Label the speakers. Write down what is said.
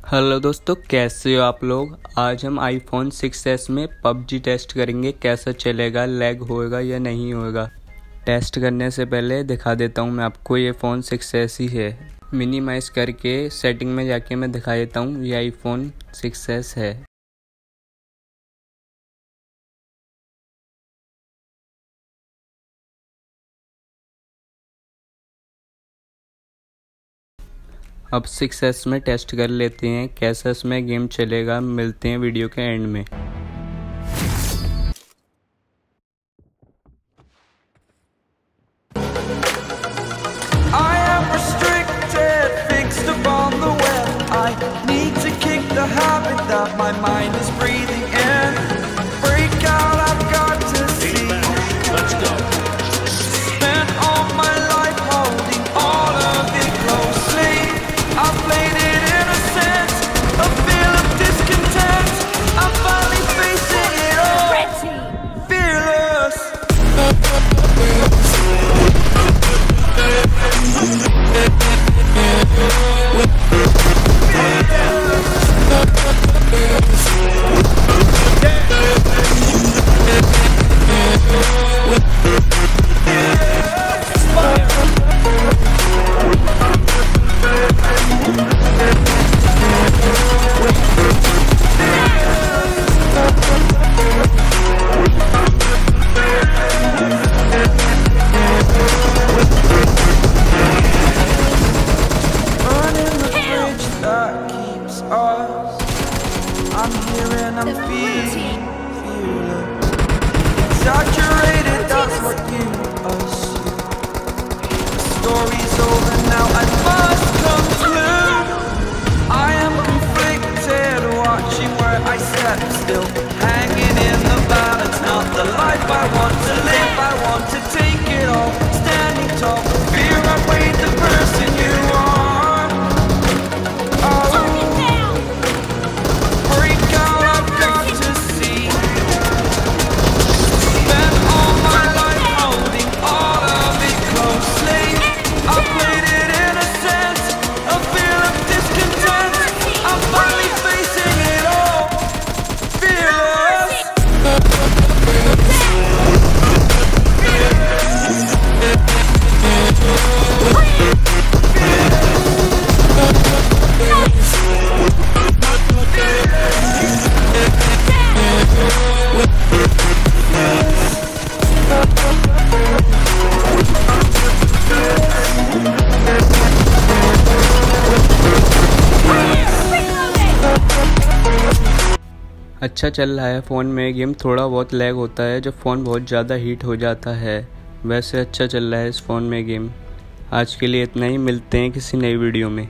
Speaker 1: Hello दोस्तों, कैसे हो आप लोग। आज हम आईफोन 6s में पबजी टेस्ट करेंगे। कैसा चलेगा, लैग होएगा या नहीं होएगा। टेस्ट करने से पहले दिखा देता हूँ मैं आपको, ये फ़ोन 6s ही है। मिनिमाइज़ करके सेटिंग में जाके मैं दिखा देता हूँ, ये आईफोन 6s है। अब 6s में टेस्ट कर लेते हैं कैसा इसमें गेम चलेगा। मिलते हैं वीडियो के एंड में।
Speaker 2: I am restricted, fixed upon the web. I need to kick the habit that my mind is breathing in. Break out, I've got to see.
Speaker 3: Let's go.
Speaker 2: Spent all my life holding all of it closely. I played it innocent, a feel of discontent. I'm finally facing it all, fearless. That keeps us. I'm here and I'm feeling exaggerated, that's what you assume. The story's over now, I must conclude. I am conflicted, watching where I step still, hanging in the balance. Not the life I want to live, I want to take it all. Standing tall, fear I weighed the person you are.
Speaker 1: अच्छा चल रहा है phone में game. थोड़ा बहुत lag होता है जब फ़ोन बहुत ज़्यादा हीट हो जाता है। वैसे अच्छा चल रहा है इस फ़ोन में गेम। आज के लिए इतना ही, मिलते हैं किसी नई वीडियो में।